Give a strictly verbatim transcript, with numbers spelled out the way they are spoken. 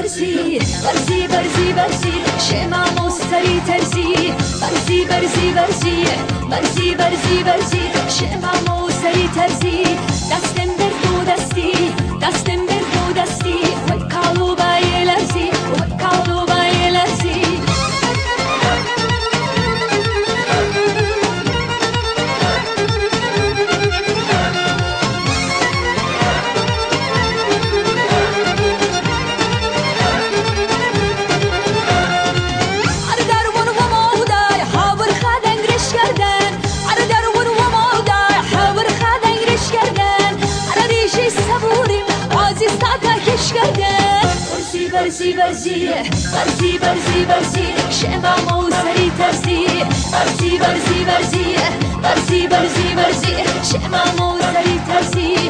برزی برزی برزی برزی شمام و سری ترزی برزی برزی برزی برزی برزی برزی شمام و سری ترزی دستم بر دو دستی دستم بر دو دستی و کالو بای لرزی و کالو بای لرزی برزی برزی برزی برزی برزی شمام و سری ترزی برزی برزی برزی برزی برزی برزی شمام و سری ترزی